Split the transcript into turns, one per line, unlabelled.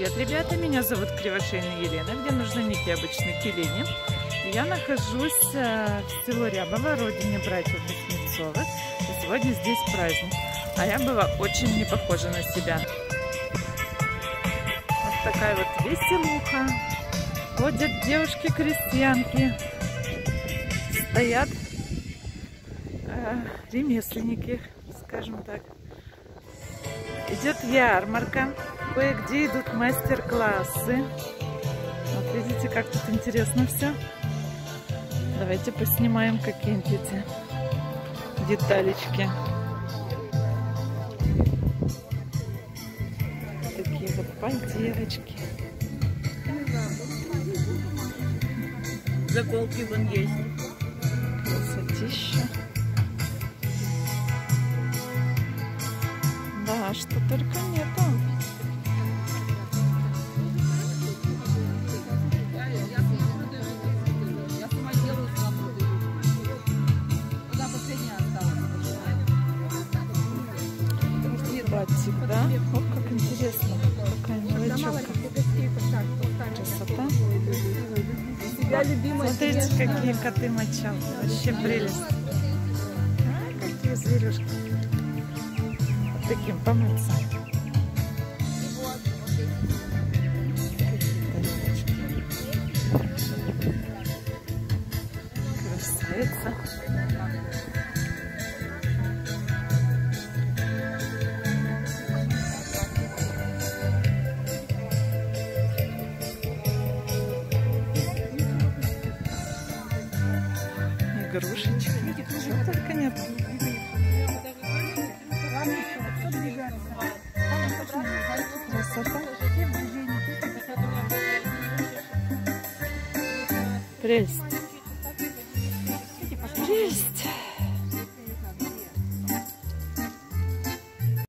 Привет, ребята! Меня зовут Кривошейная Елена, где нужны некий обычные тюлени. Я нахожусь в село Рябово, родине братьев Кузнецовых. И сегодня здесь праздник. А Рябово очень не похоже на себя. Вот такая вот веселуха. Ходят девушки-крестьянки. Стоят ремесленники, скажем так. Идет ярмарка. Кое-где идут мастер-классы. Вот видите, как тут интересно все. Давайте поснимаем какие-нибудь эти деталечки. Такие вот поделочки.
Заколки вон есть.
Красотища. Да, что только нету. Батик, да? О, как интересно. Какая мелочевка. Красота. Смотрите, какие коты мочал. Вообще прелесть. Какие зверюшки. Вот таким помыться. Красавица. Игрушечки. Чего только нет. Красота. Прелесть. Прелесть.